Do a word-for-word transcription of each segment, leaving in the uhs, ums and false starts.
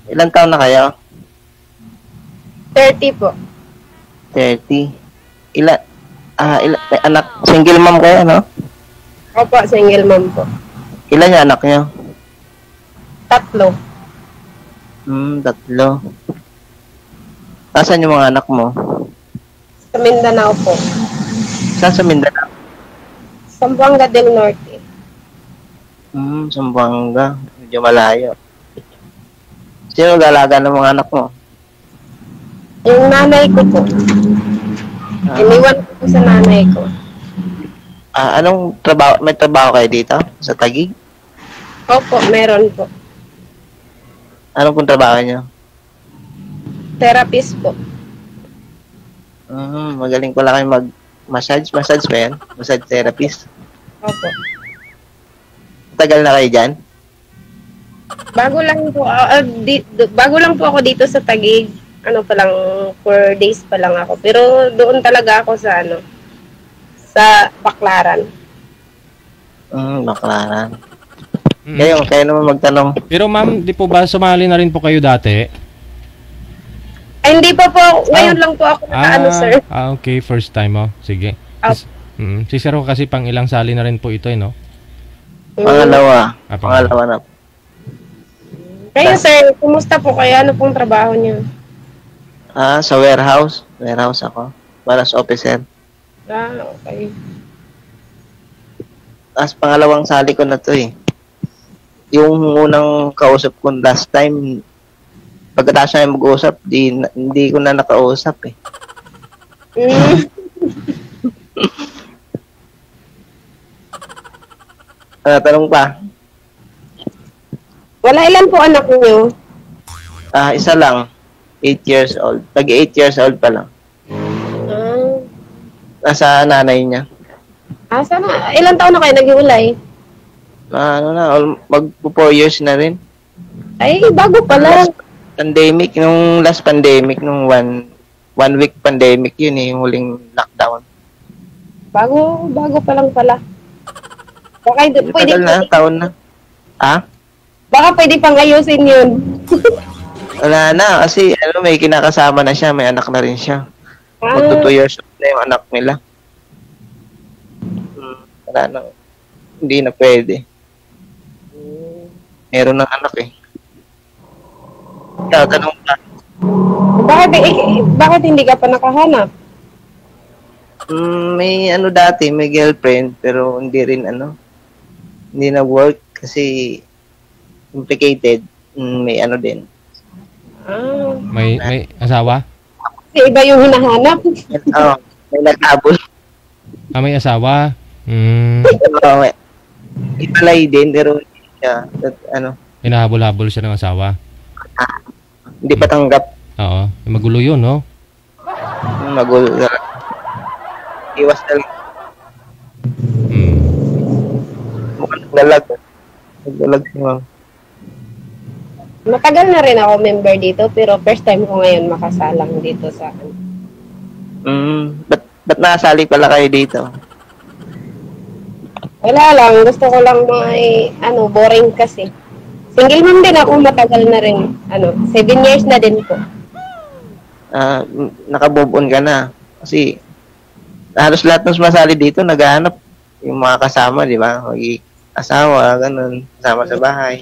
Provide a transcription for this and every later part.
Ilan taon na kayo? thirty po. thirty. Ilan? Ah, ilan? May anak? Single mom kayo, no? Opo, single mom po. Ilan yung anak nyo? Tatlo. Hmm, tatlo. Nasaan yung mga anak mo? Sa Mindanao po. Saan sa Mindanao? Zamboanga del Norte. Hmm, Zamboanga. Medyo malayo. Sino galaga ng mga anak mo? Yung nanay ko po. Ah, Iniwan ko po sa nanay ko. ah, anong trabaho? May trabaho kayo dito? Sa Taguig? Opo, meron po. Anong pong trabaho nyo? Therapist po. Hmm, magaling pala kayo mag-massage. Massage ba yan? Massage therapist. Opo. Tagal na kayo dyan? Bago lang po, ah, ah, di, do- bago lang po ako dito sa Taguig. Ano pa lang, four days pa lang ako. Pero doon talaga ako sa ano, sa Baclaran. Hmm, baklaran. Mm. Kayo, kayo naman magtanong. Pero ma'am, di po ba sumali na rin po kayo dati? Ay, hindi pa po, ngayon Ah. lang po ako nakaano, sir. Ah, okay. First time, oh. Sige. Ah. Sis- mm, si Sir ho kasi pang ilang sali na rin po ito, eh, no? Pangalawa. Ah, pangalawa. Pangalawa na. Kayo, sir, kumusta po kayo? Ano pong trabaho niyo? Ah, sa warehouse. Warehouse ako. Warehouse officer. Ah, okay. As pangalawang sali ko na to eh. Yung unang kausap ko last time, pagkatapos na mag-usap, di, hindi ko na nakausap eh. Mm. Ah, tanong pa. Wala, ilan po anak niyo? Ah, isa lang. eight years old. Pag eight years old pa lang. Ah, Nasa nanay niya. ah sana, ilan taon na kayo naghiwalay? Ah, ano na, all, mag four years na rin. Ay, bago pa lang. Last pandemic, nung last pandemic, nung one, one week pandemic yun eh, yung huling lockdown. Bago, bago pa lang pala. Baka hindi, pwede, Tagal na, pwede, taon na. Ah? baka pwede pang ayusin yun. Wala na, kasi ano, may kinakasama na siya, may anak na rin siya. Ah, Magto two years old na yung anak nila. Hmm, wala na. Hindi na pwede. Meron ng anak eh. Tatanong ka. bakit, eh, bakit hindi ka pa nakahanap? Hmm, may ano dati, may girlfriend, pero hindi rin ano, hindi na work kasi complicated. Hmm, may ano din. Ah, May, may asawa? kasi iba yung hinahanap. Oh, may naghabol. Ah, may asawa? Mm, Oh, may- Ipalay din, pero hindi siya, at, ano, hinahabol-habol siya ng asawa. hindi pa tanggap. Oo. Magulo yun, no? Hmm, Magulo. Iwas na lang. Mm. Mukhang naglalag. Naglalag si ma'am. Matagal na rin ako member dito, pero first time ko ngayon makasalang dito sa ano. Hmm, ba't, ba't nakasali pala kayo dito? Wala lang, gusto ko lang may, ano, boring kasi. Single mom din ako, matagal na rin. Ano, seven years na din po. Ah, m- naka-move on ka na. Kasi halos lahat ng sumasali dito naghahanap yung mga kasama, di ba? Mag-asawa, ganun, kasama sa bahay.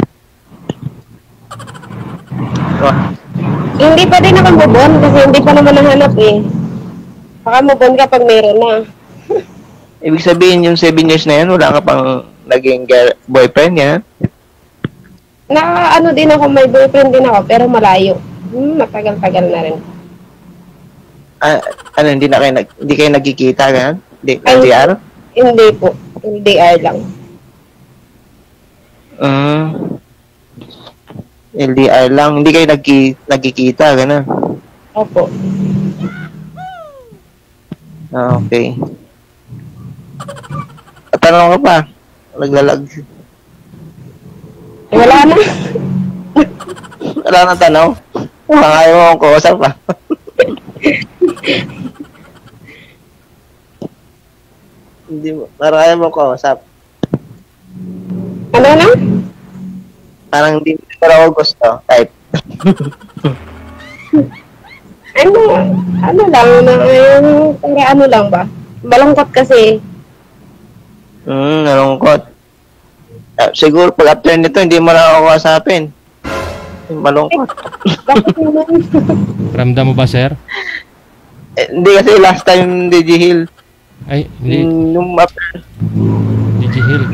So, Hindi pa din ako move on kasi hindi pa naman nahanap eh. Baka move on ka pag meron na. ibig sabihin yung seven years na yan, wala ka pang naging girl, boyfriend, yan? Na ano din ako, may boyfriend din ako, pero malayo. Hmm, matagal-tagal na rin. Ah, ano, hindi na kayo, nag, hindi kayo nagkikita, ganun? Hindi, Ay. L D R? Hindi po, L D R lang. Mm. L D R lang, hindi kayo nagki, nagkikita, ganun? Opo. Ah, okay. At tanong ka pa, naglalag. Eh, wala na. Wala nang tanong. Baka ayaw mo akong kausap pa. Hindi mo, parang ayaw mo akong kausap. Ano na? Parang hindi mo ako gusto. Type. Ano, ano lang, na, yung, para ano lang ba? Malungkot kasi. Hmm, nalungkot. Ah, siguro pag after nito, hindi mo na ako kasapin. Malungkot. Bakit naman? Ramdam mo ba, sir? Eh, hindi kasi last time D J Hill. Ay, hindi. Mm, Nung after, D J Hill.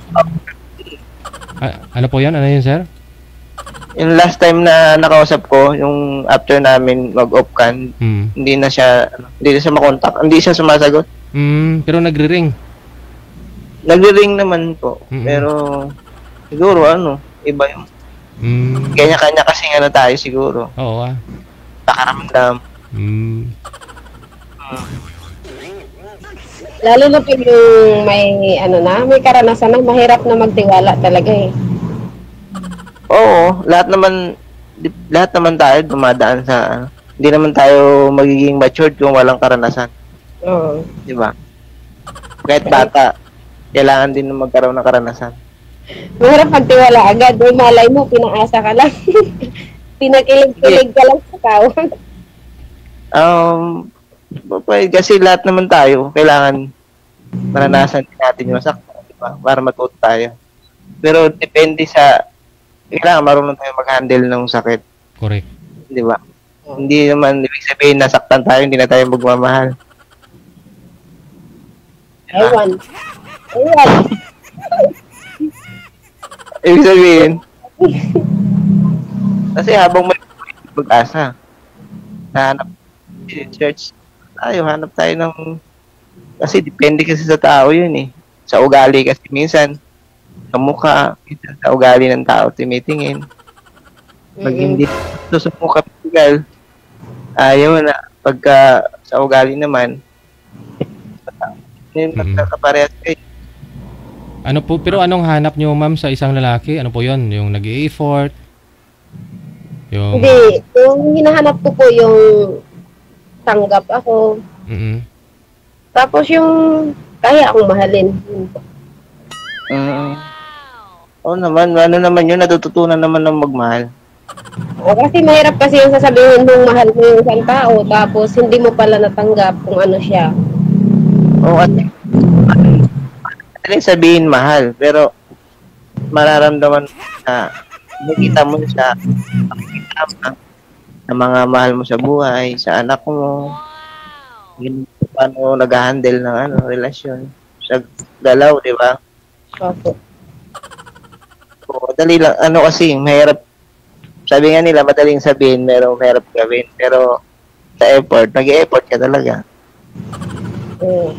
Ah, ano po yan? Ano yun, sir? yung last time na nakausap ko, yung after namin mag-off can, Hmm. hindi na siya, ano, hindi na siya makontak, hindi siya sumasagot. Hmm, pero nagre-ring. Nagre-ring naman po, Mm-mm. pero siguro ano, iba yung, Hmm. kanya-kanya kasi ano tayo siguro, Oo ah. nakaramdam. Hmm. Lalo na po yung may, ano na, may karanasan na, mahirap na magtiwala talaga eh. Oo, lahat naman, di- lahat naman tayo dumadaan sa, ano, hindi naman tayo magiging matured kung walang karanasan, Oo. di ba? Kahit bata, kailangan din magkaroon ng karanasan. Mahirap magtiwala agad. May malay mo, pinaasa ka lang. Pinakilig-kilig ka lang sa tao. Um, pa- kasi lahat naman tayo, kailangan maranasan din natin yung masaktan, di ba? Para matuto tayo. Pero depende sa, kailangan marunong tayo mag-handle ng sakit, Correct. di ba? Hindi naman, ibig sabihin, nasaktan tayo, hindi na tayo magmamahal. Ewan. Ewan. Ibig sabihin, kasi habang may pag-asa, hanap, search tayo, hanap tayo ng, kasi depende kasi sa tao yun eh. Sa ugali kasi minsan, sa mukha, minsan sa ugali ng tao tumitingin. Pag hindi ito sa mukha pigal, ayaw na. Pagka sa ugali naman, yun, Mm. pagkakaparehas kayo. Ano po, pero anong hanap nyo, ma'am, sa isang lalaki? Ano po yon? Yung nag-i-effort? Yung... Hindi. Yung hinahanap ko po yung tanggap ako. Mm-mm. Tapos yung kaya akong mahalin. Yun po. Mm. Oo naman, ano naman yun, natututunan naman ng magmahal. O, kasi mahirap kasi yung sasabihin mong mahal mo yung isang tao tapos hindi mo pala natanggap kung ano siya. Oo, at madaling sabihin mahal, pero mararamdaman mo na nakikita mo siya, nakikita mo sa mga mahal mo sa buhay, sa anak mo, yun, paano nag-handle ng ano, relasyon, sa galaw, di ba? Opo. Oo, dali lang, ano kasi, mahirap, sabi nga nila, madaling sabihin, pero mahirap gawin, pero sa effort, nag-e-effort ka talaga. Mm.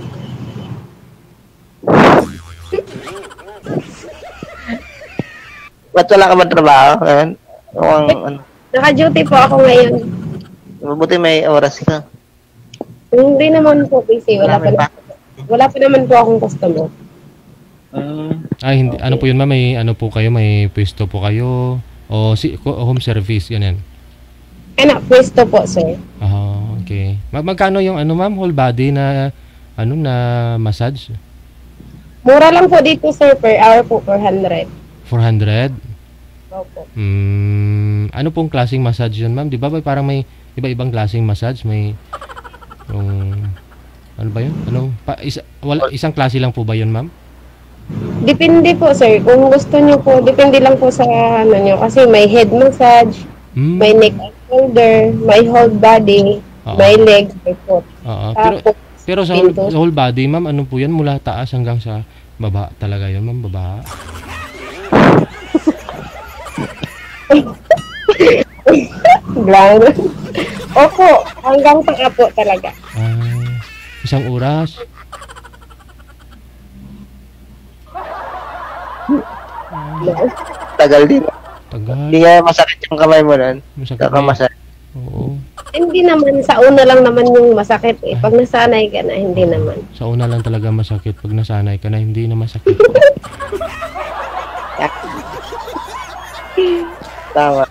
Ba't wala ka ba trabaho? Ngayon? Mukhang, ano, Naka-duty po ako ngayon. mabuti may oras ka. Hindi naman po busy. Wala pa, Marami pa. wala pa naman po akong customer. Mm. Ay, hindi. Ano po yun, ma'am? May ano po kayo? May pwesto po kayo? O si, ko- home service, ganyan? Ano, pwesto po, sir. Ah, okay. Mag magkano yung ano, ma'am? Whole body na, ano, na massage? Mura lang po dito, sir. Per hour po, four hundred. four hundred? Opo. Hmm, ano pong klaseng massage yun, ma'am? Di ba ba parang may iba-ibang klaseng massage? May yung ano ba yun? Ano? Pa, isa, wala, isang klase lang po ba yun, ma'am? Depende po, sir. Kung gusto nyo po, depende lang po sa ano nyo. Kasi may head massage, Hmm. may neck and shoulder, may whole body, Oo. may legs, may foot. Oo. Pero Tapos, pero sa whole, pinto. sa whole body, ma'am, ano po yan? Mula taas hanggang sa baba talaga yun, ma'am? Baba? Blank. Opo, hanggang taka po talaga. Ah, isang oras? Tagal din. Tagal. Hindi nga masakit yung kamay mo nun. Masakit Saka na masakit. eh. Oo. Hindi naman, sa una lang naman yung masakit eh. Pag nasanay ka na, hindi naman. Sa una lang talaga masakit. Pag nasanay ka na, hindi na masakit. Tama.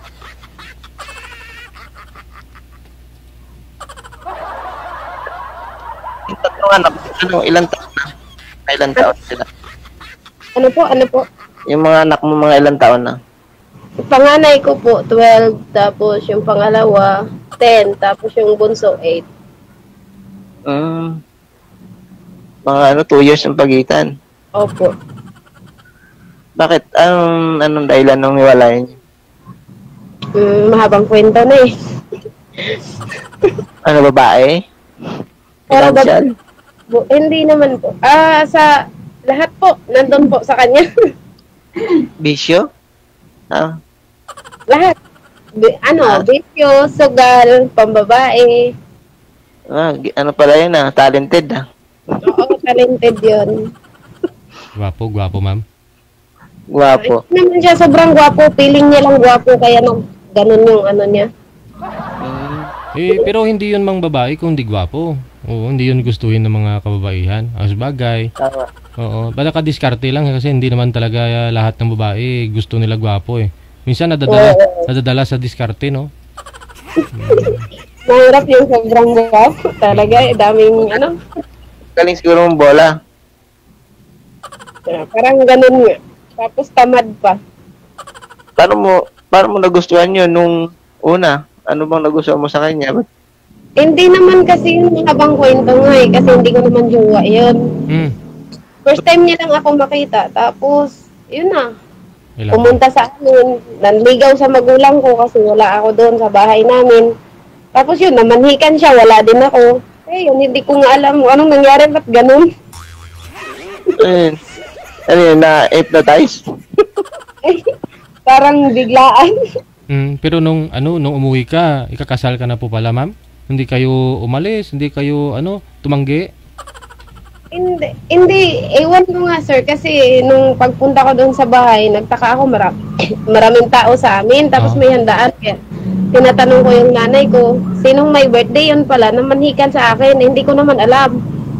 Yung tatlong anak, ano, ilang taon na? Ilang taon sila? Ano po, ano po? Yung mga anak mo, mga ilang taon na? Panganay ko po, twelve, tapos yung pangalawa, ten, tapos yung bunso, eight. Mm. Mga ano, two years ang pagitan. Opo. Bakit? Anong, anong dahilan nung hiwalayan niyo? Mm, mahabang kwento na eh. Ano, babae? Pero bab- Financial? bu- hindi naman po. Ah, sa lahat po, nandun po sa kanya. Bisyo? Ah, Lahat. Bi- ano, Ah. bisyo, sugal, pambabae. ah, gi- ano pala yun ah, talented ah. Oo, talented yun. Gwapo, gwapo, ma'am. Guwapo. Hindi naman siya sobrang gwapo. Feeling niya lang gwapo, kaya nag ganun yung ano niya. Mm. Eh, pero hindi yun mang babae kung hindi gwapo. Oo, hindi yun gustuhin ng mga kababaihan. Ang bagay. Tama. Oo, baka diskarte lang kasi hindi naman talaga lahat ng babae gusto nila gwapo eh. Minsan nadadala, Oo. nadadala sa diskarte, no? Mahirap yung sobrang gwapo. Talaga, eh, daming ano. Galing siguro mong bola. ah, Parang ganun nga. Tapos tamad pa. Paano mo, paano mo nagustuhan yun nung una? Ano bang nagustuhan mo sa kanya? Ba't Hindi naman kasi yung habang kwento nga eh. Kasi hindi ko naman jowa yun. Hmm. First time niya lang ako makita. Tapos, yun na. Ilan? Pumunta sa amin. Nanligaw sa magulang ko kasi wala ako doon sa bahay namin. Tapos yun, namanhikan siya. Wala din ako. Eh, yun, hindi ko nga alam kung anong nangyari. Ba't ganun? Ayun. Ano yun, na-hypnotize? Parang biglaan. Hmm, pero nung ano, nung umuwi ka, ikakasal ka na po pala, ma'am? Hindi kayo umalis, hindi kayo ano, tumanggi? Hindi, hindi, ewan ko nga sir, kasi nung pagpunta ko doon sa bahay, nagtaka ako, mara maraming tao sa amin, tapos Ah. may handaan. Kaya tinatanong ko yung nanay ko, sinong may birthday yun pala, namanhikan sa akin, hindi ko naman alam.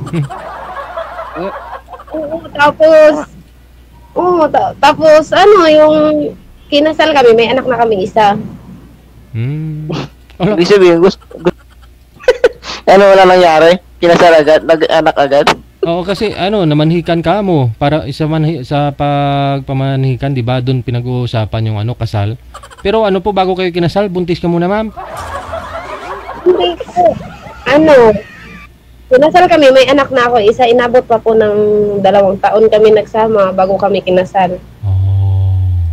Oo, tapos, oo, ta- tapos ano, yung kinasal kami, may anak na kami isa. Hmm. Wala. Ibig sabihin, gusto, gusto ano wala nangyari? Kinasal agad? Nag-anak agad? Oo, kasi ano, namanhikan ka mo para sa manhi, sa pagpamanhikan, 'di ba? Doon pinag-uusapan yung ano, kasal. Pero ano po bago kayo kinasal, buntis ka muna, ma'am? Hindi ko, ano, kinasal kami, may anak na ako, isa, inabot pa po ng dalawang taon kami nagsama bago kami kinasal. Oh.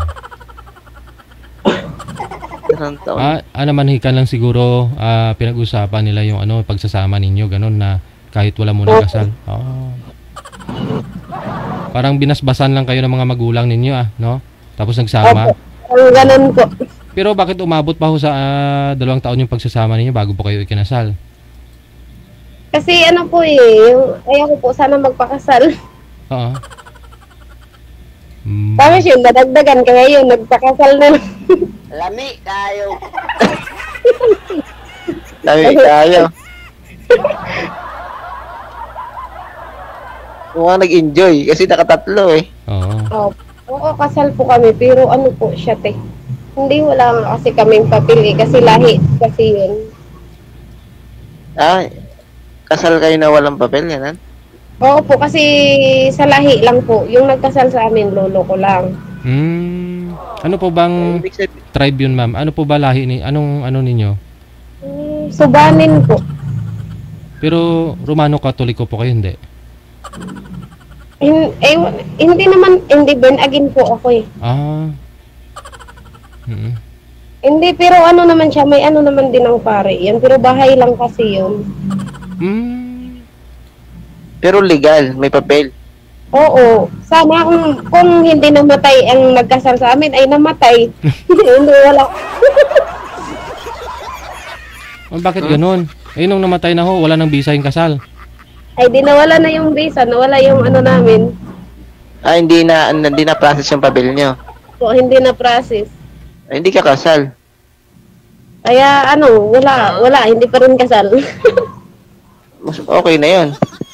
Ilang taon? Ah, ah, namanhikan lang siguro, ah, pinag-usapan nila yung ano, pagsasama ninyo, ganun na kahit wala muna kasal. Oh. Parang binasbasan lang kayo ng mga magulang ninyo, ah, no? Tapos nagsama. Opo, ang ganun po. Pero bakit umabot pa ho sa ah, dalawang taon yung pagsasama ninyo bago po kayo ikinasal? Kasi ano po eh, yung, ayaw ko po sana magpakasal. Oo. Mm. Tapos yun, nadagdagan, kaya yun, nagpakasal na lang. Lami tayo. Lami tayo. Mukhang nag-enjoy kasi nakatatlo eh. Oo. Oh, oo, kasal po kami, pero ano po siya, te. Hindi, wala nga kasi kaming papel eh, kasi lahi, kasi yun. Ah, kasal kayo na walang papel, yan. Oo po, kasi sa lahi lang po. Yung nagkasal sa amin, lolo ko lang. Hmm. Ano po bang Ibig sabihin, tribe yun, ma'am? Ano po ba lahi ni anong ano ninyo? Hmm, subanin po. Pero Romano Katoliko po kayo, hindi? Hin- eh, hindi naman, hindi burn again po ako eh. Ah. Mm. Hindi, pero ano naman siya, may ano naman din ang pare yan. Pero bahay lang kasi yun. Hmm. pero legal, may papel. Oo. Sana kung, kung hindi namatay ang nagkasal sa amin, ay namatay. Hindi, wala. Oh, bakit ganun? Eh, nung namatay na ho, wala nang bisa yung kasal. Ay, di nawala na yung visa, nawala yung ano namin. Ah, hindi na, hindi na process yung papel nyo. So, hindi na process. Ah, hindi ka kasal. Kaya ano, wala, wala, hindi pa rin kasal. Mas okay na yun.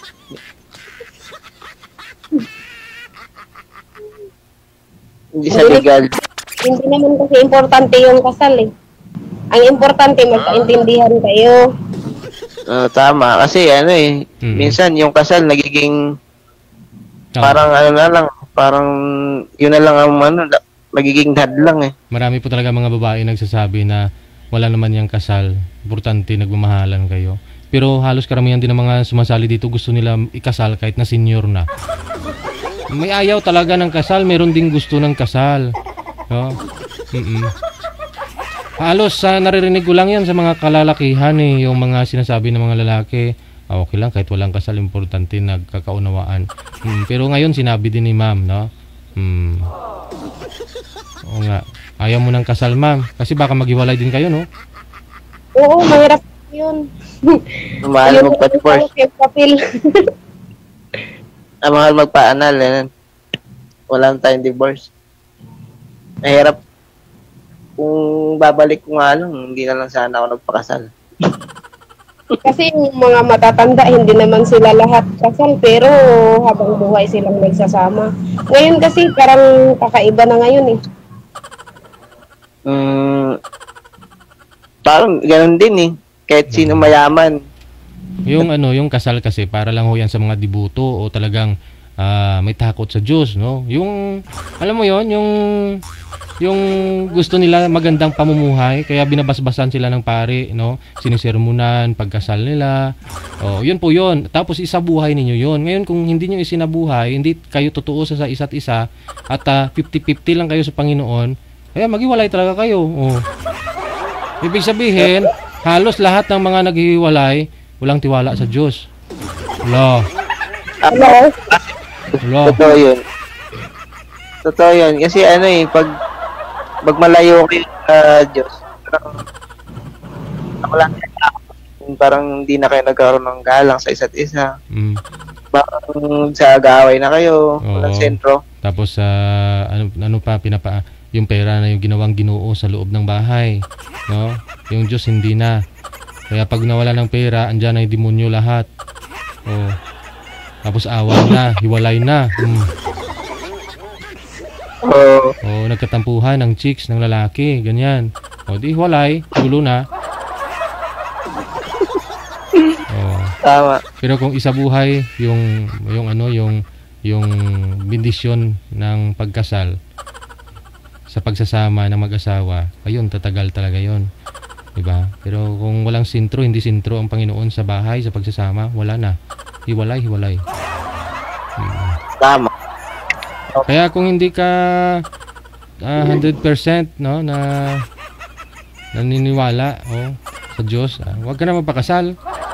Hindi sa legal. Hindi naman kasi importante yung kasal eh. Ang importante, magkaintindihan kayo. Ah, tama. Kasi ano eh, Mm. minsan yung kasal nagiging Ah. parang ano na lang, parang yun na lang ang ano, magiging hadlang eh. Marami po talaga mga babae nagsasabi na wala naman yang kasal. Importante nagmamahalan kayo. Pero halos karamihan din ng mga sumasali dito gusto nila ikasal kahit na senior na. May ayaw talaga ng kasal, meron ding gusto ng kasal. No? Mm-mm. Halos sa naririnig ko lang yan sa mga kalalakihan eh, yung mga sinasabi ng mga lalaki. Ah, okay lang kahit walang kasal, importante nagkakaunawaan. Mm, pero ngayon sinabi din ni ma'am, no? Mm. Oo nga. Ayaw mo ng kasal, ma'am. Kasi baka maghiwalay din kayo, no? Oo, mahirap yun. Mahal magpa-divorce. Yung papel. Ah, mahal magpa-anal. Yan. Walang tayong divorce. Mahirap. Kung babalik ko nga lang, hindi na lang sana ako nagpakasal. Kasi yung mga matatanda, hindi naman sila lahat kasal, pero habang buhay silang nagsasama. Ngayon kasi parang kakaiba na ngayon eh. Mm, parang ganun din eh. Kahit sino mayaman. Yung ano, yung kasal kasi para lang ho yan sa mga dibuto o talagang ah, may takot sa Diyos, no? Yung alam mo yon, yung yung gusto nila magandang pamumuhay kaya binabasbasan sila ng pare, no? Sinisermonan pagkasal nila. Oh, yun po yun. Tapos isabuhay ninyo yun. Ngayon kung hindi niyo isinabuhay, hindi kayo totoo sa isa't isa at uh, fifty fifty lang kayo sa Panginoon, kaya maghiwalay talaga kayo. Oh. Ibig sabihin, halos lahat ng mga naghihiwalay walang tiwala sa Diyos. Wala. Hello? Wala. Totoo yun. Totoo yun. Kasi ano eh, pag pag malayo kayo sa Diyos, parang wala parang hindi na kayo nagkaroon ng galang sa isa't isa. Mm. Parang sa agaway na kayo, walang Oo. sentro. Tapos sa ano ano pa pinapa yung pera na yung ginawang Ginoo sa loob ng bahay, no? Yung Diyos hindi na. Kaya pag nawala ng pera, andyan na yung demonyo lahat. Oh. Tapos away na, hiwalay na. Mm. Oo. Oh, nagkatampuhan ng chicks ng lalaki, ganyan. O di hiwalay, gulo na. Oh. Tama. Pero kung isa buhay yung yung ano yung yung bendisyon ng pagkasal sa pagsasama ng mag-asawa, ayun tatagal talaga 'yon. 'Di ba? Pero kung walang sintro, hindi sintro ang Panginoon sa bahay sa pagsasama, wala na. Hiwalay, hiwalay. Hmm. Tama. Kaya kung hindi ka uh, one hundred percent no na naniniwala oh sa Diyos, ah, huwag ka na magpakasal.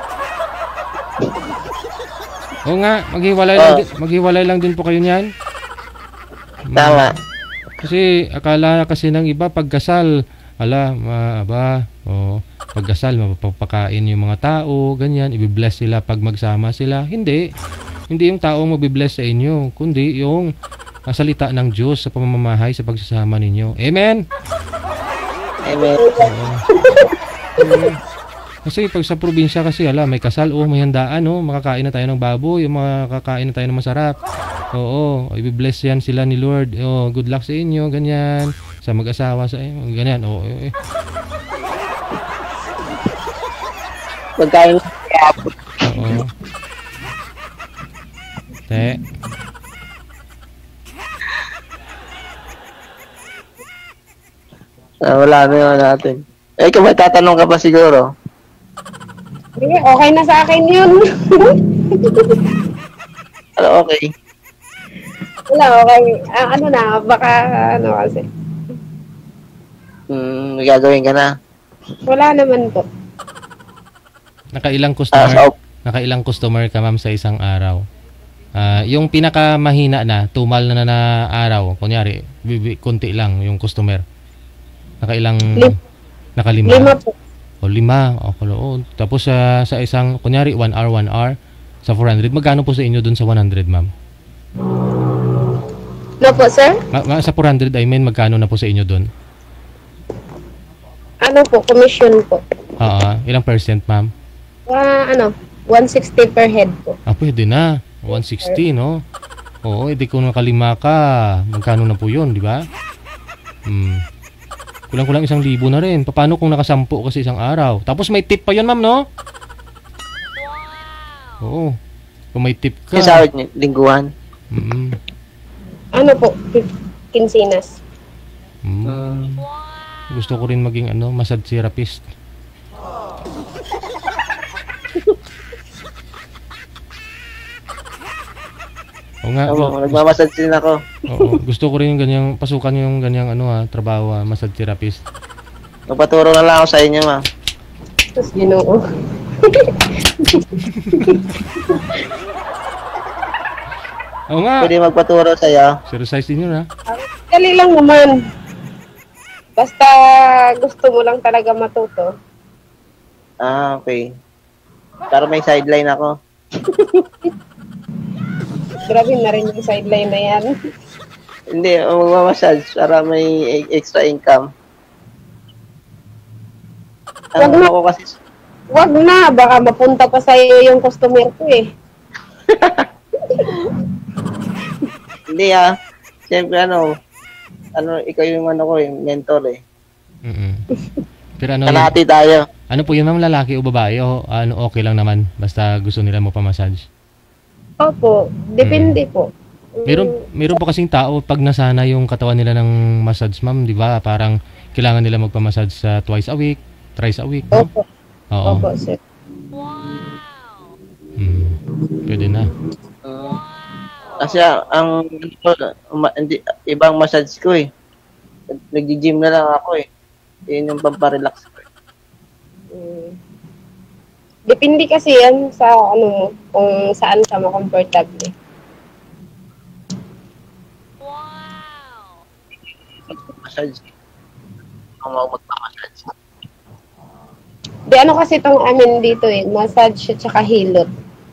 O nga, maghiwalay lang, din- maghiwalay lang din po kayo niyan. Tama. Kasi akala kasi ng iba pagkasal, ala, ma, aba, o pagkasal mapapakain yung mga tao, ganyan, i-bless sila pag magsama sila. Hindi. Hindi yung tao mabibless sa inyo, kundi yung uh, salita ng Diyos sa pamamahay sa pagsasama ninyo. Amen. Amen. Oo. Kasi pag sa probinsya kasi ala may kasal, oh may handaan, oh makakain na tayo ng baboy, makakain na tayo ng masarap. Oo, i-bless yan sila ni Lord. Oh, good luck sa inyo, ganyan. Sa mag-asawa sa inyo, ganyan. Oh, eh. Pagkain Oo. Te. ah, wala na yun natin. Eh, kung may tatanong ka pa siguro. Sige, okay na sa akin yun. Ano, okay. Wala, okay. Ah, ano na, baka ano kasi. Hmm, may gagawin ka na. Wala naman po. Nakailang Ah, customer? so, Nakailang customer ka ma'am sa isang araw? Ah, yung pinakamahina na, tumal na na araw, kunyari, bibi, konti lang yung customer. Nakailang Lim- nakalima? Lima po. O lima. O, oh. Tapos sa sa isang, kunyari, one hour, one hour, sa four hundred, magkano po sa inyo dun sa one hundred, ma'am? No po, sir? Ma- ma- sa four hundred, I mean, magkano na po sa inyo dun? Ano po, commission po. Ah, ilang percent, ma'am? Ah, ano, one sixty per head po. Ah, pwede na. one sixty, no? Oo, edi kung nakalima ka, magkano na po yun, di ba? Hmm. Kulang-kulang isang libo na rin. Paano kung nakasampu kasi isang araw? Tapos may tip pa yun, ma'am, no? Oo. Kung may tip ka. yung sahod niyo, lingguhan. Mm-mm. Ano po, kinsinas. Hmm. Mm. Gusto ko rin maging ano, massage therapist. Oo nga, Oo, gu- nagmamassage din ako. oo, gusto ko rin yung ganyang, pasukan yung ganyang ano ha, trabaho ha, massage therapist. Magpaturo na lang ako sa inyo, ma'am. Tapos ginoo. Oo nga, Pwede magpaturo sa'yo. exercise din yun ha. Dali lang naman. Basta gusto mo lang talaga matuto. Ah, okay. Para may sideline ako. Grabe na rin yung sideline na yan. Hindi, magmamassage para may e- extra income. Wag Ang na. ako kasi, Wag na, baka mapunta pa sa'yo yung customer ko eh. hindi ah. Siyempre ano, ano, ikaw yung ano ko eh, mentor eh. Mm-mm. Pero ano, yun, Kalahati tayo. ano po yun ma'am, lalaki o babae o ano, okay lang naman basta gusto nila mo pa-massage. Opo, depende po. Meron meron pa kasing tao pag nasana yung katawan nila ng massage ma'am, 'di ba? Parang kailangan nila magpa-massage sa twice a week, thrice a week, no? Opo, Oo. opo, sir. Mm. Pwede na. Uh, kasi ah, ang uma- hindi, ibang massage ko eh. Nag-gym na lang ako eh. Yun yung pamparelax ko. Mm. Depende kasi yan sa ano mo, kung saan ka ma-comfortable. Massage. Ang mga magpa-massage. Di ano kasi itong amin dito eh, massage at saka hilot.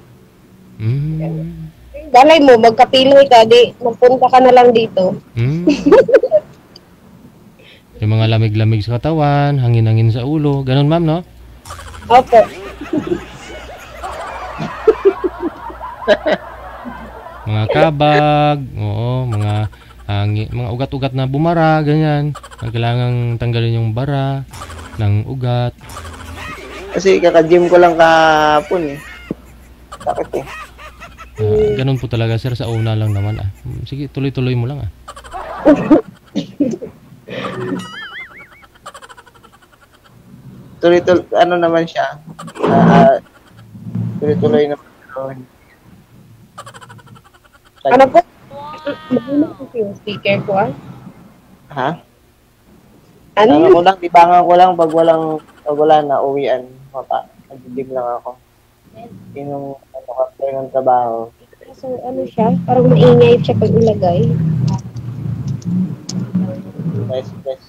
Mm. Balay mo, magkapiloy ka, di magpunta ka na lang dito. Mm. Yung mga lamig-lamig sa katawan, hangin-hangin sa ulo, ganun ma'am, no? Opo. Mga kabag, oo, mga hangi, mga ugat-ugat na bumara, ganyan. Ang kailangang tanggalin yung bara ng ugat. Kasi kaka-gym ko lang kahapon eh. Sakit eh. Ah, ganun po talaga sir, sa una lang naman ah. Mm, sige, tuloy-tuloy mo lang ah. Tuloy-tuloy, ano naman siya. Ah, tuloy-tuloy naman. Pero, Ano po? Mahina kasi yung speaker ko ah. ha? Ano Ano yun? ko lang, tibangan ko lang pag walang, pag wala na, uwian. Mapa, nag-gym lang ako. Yun yung, ano, after ng trabaho. So ano siya? Parang maingay siya pag ilagay. Nice, nice.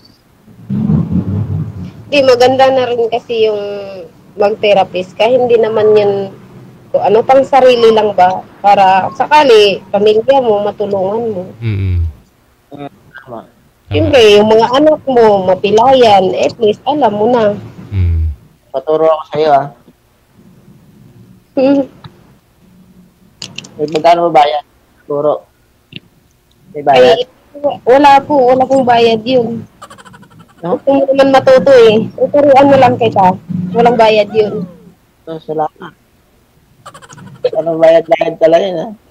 Di, maganda na rin kasi yung mag-therapist ka. Hindi naman yan, kung ano pang sarili lang ba? Para sakali, pamilya mo, matulungan mo. Mm. Tama. Siyempre, yung mga anak mo, mapilayan, at least alam mo na. Mm. Paturo ako sa'yo ah. May magkano ba bayad? Turo. May bayad? Ay, wala po, wala pong bayad yun. No? Gusto mo naman matuto eh. Tuturuan mo lang kita. Walang bayad yun. So, salamat. Anong bayad-bayad talaga yun ah.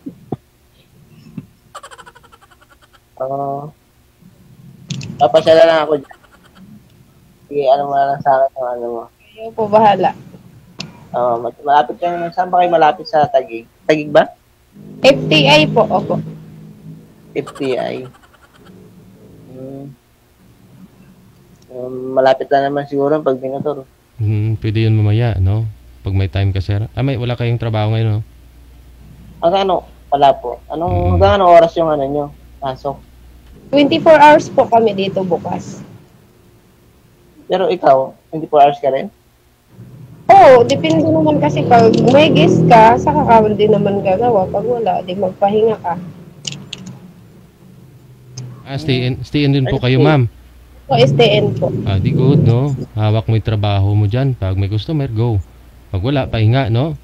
Oo. Papasyala lang ako dyan. Sige, ano mo na lang sa akin yung ano mo. Kayo po bahala. Oo, uh, malapit ka, saan ba kayo malapit sa Taguig? Taguig ba? F T I po, opo. F T I. Hmm. Um, malapit lang naman siguro pag binotor. Mm, pwede yun mamaya, no? Pag may time ka sir. Ah, may wala kayong trabaho ngayon, no? Hanggang ano? Wala po. Anong, Mm. hanggang anong oras yung ano nyo? Pasok. twenty-four hours po kami dito bukas. Pero ikaw, twenty-four hours ka rin? Oo, depende naman kasi pag may guest ka, saka ka din naman gagawa. Pag wala, di magpahinga ka. Ah, stay in, stay in din po Ay, kayo, stay. ma'am. So, S T N po. Ah, di good, no? Hawak mo yung trabaho mo dyan. Pag may customer, go. Pag wala, pahinga, no?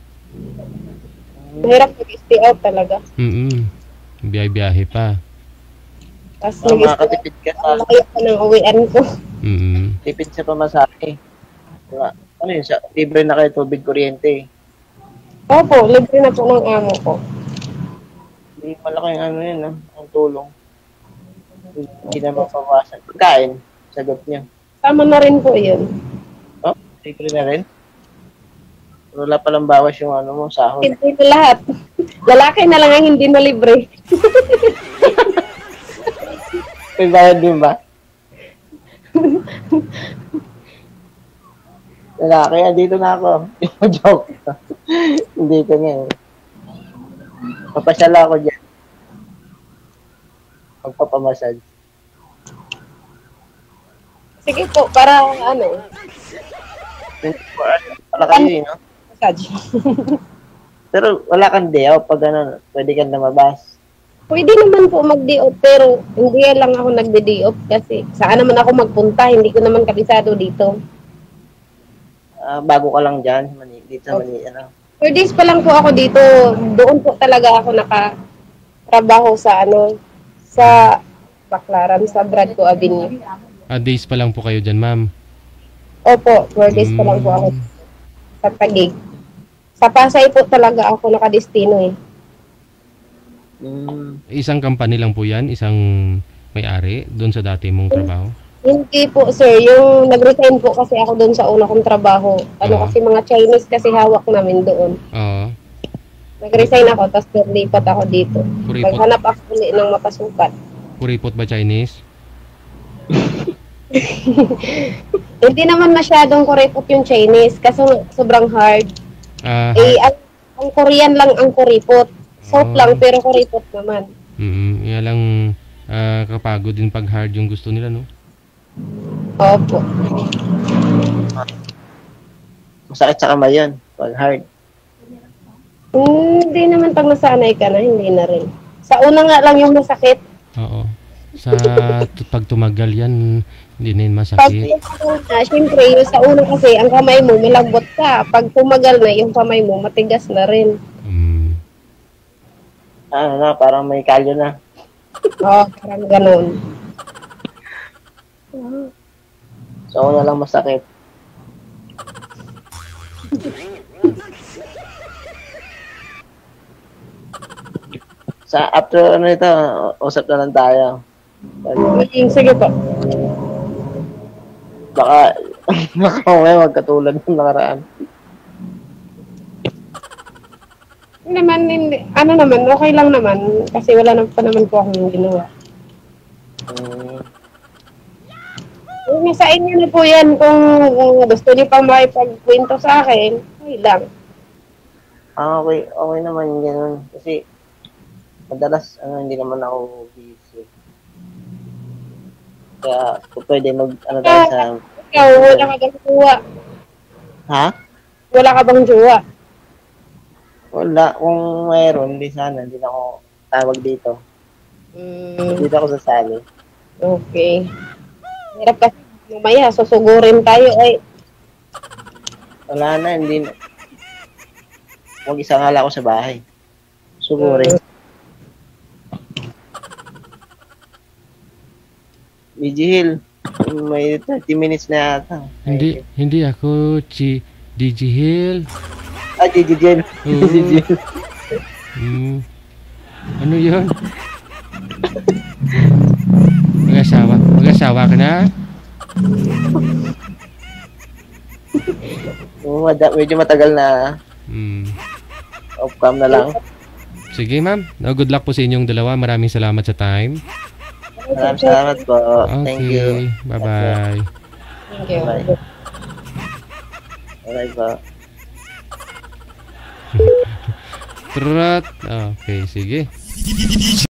Mahirap mag-stay out talaga. Mm-mm. Biyahe-biyahe pa. Tapos Para nag-stay makakatipid ka sa, out, layo pa ng uwian ko. Mm-mm. tipid sa pamasahe. Wala. Ano yun, sa, libre na kayo tubig, kuryente. Opo, libre na po ng amo ko. Hindi malaking ano yun, ah, ang tulong. Hindi na mapawasan. Pagkain, sagot niya. Tama na rin po yun. Oh, libre na rin. Wala palang bawas yung ano mo, sahod. Hindi na lahat. Lalaki na lang ang hindi na libre. May bayad din ba? Lalaki, andito na ako. Joke. Andito na eh. Papasyala ako dyan. Magpapamasad. Sige po, para ano, twenty-four hours. Wala kayo eh, no? massage. Pero wala kang day off pag ano, pwede kang lumabas. Pwede naman po mag-day off, pero hindi lang ako nagde-day off kasi saan naman ako magpunta, hindi ko naman kabisado dito. Ah, bago ka lang dyan, Mani, dito sa Mani, ano. Four days pa lang po ako dito, doon po talaga ako nakatrabaho sa ano, sa Baclaran, sa Bradco Avenue. Ah, days pa lang po kayo dyan, ma'am. Opo, four days pa lang po ako sa Taguig. Sa Pasay po talaga ako nakadestino eh. Mm. Isang company lang po yan? Isang may-ari doon sa dati mong trabaho? Hindi po sir, yung nag-resign po kasi ako doon sa una kong trabaho. Ano Oo. kasi mga Chinese kasi hawak namin doon. Oo. Nag-resign ako, tapos nilipat ako dito. Kuripot, Naghanap ako ulit ng mapasukan. kuripot ba Chinese? Hindi naman masyadong kuripot yung Chinese kasi sobrang hard. Ah, Eh, ang, ang Korean lang ang kuripot. Soft Oh. lang pero kuripot naman. mm, yan lang ah, kapagod din pag hard yung gusto nila, no? Opo. Masakit sa kamay yun, pag hard. Hindi naman pag nasanay ka na, hindi na rin. Sa una nga lang yung masakit. Oo. Sa t- pag tumagal yan, hindi na yun Pag masakit. na, syempre, yung sa una kasi, ang kamay mo, malambot ka. Pag tumagal na, yung kamay mo, matigas na rin. Mm. Ano na, parang may kalyo na. Oo, parang ganun. Sa una lang masakit. Sa after ano ito, usap na lang tayo. Yung, sige po. Baka, baka mamaya magkatulad ng nakaraan. Naman, hindi, ano naman, okay lang naman. Kasi wala na pa naman po akong ginawa. Mm, Yung sa inyo na po yan, kung gusto niyo pa makipagkwento sa akin, okay lang. ah, okay, okay naman yung ganun. Kasi, madalas, ano, hindi naman ako busy. Kaya, kung pwede mag, ano tayo sa, Ikaw, wala ka bang jowa? ha? Wala ka bang jowa? Wala. Kung mayroon, hindi sana, hindi na ako tawag dito. Mm, Dito ako sasali. okay. Hirap kasi mamaya, susugurin tayo ay. Wala na, hindi na. Huwag isa nga lang ako sa bahay. Sugurin. B G Hill, may thirty minutes na yata. Hindi, hindi ako si D J Hill. Ah, G G Hill. Oo. G G Hill. Mm. Ano yun? Mag-asawa. Mag-asawa ka na? Oo, mada- medyo matagal na. Mm. Off-cam na lang. Sige, ma'am. No, good luck po sa inyong dalawa. Maraming salamat sa time. Maraming salamat po. Thank you. Okay. Bye-bye. Thank you. Bye. Alright po. Trot. Okay, sige.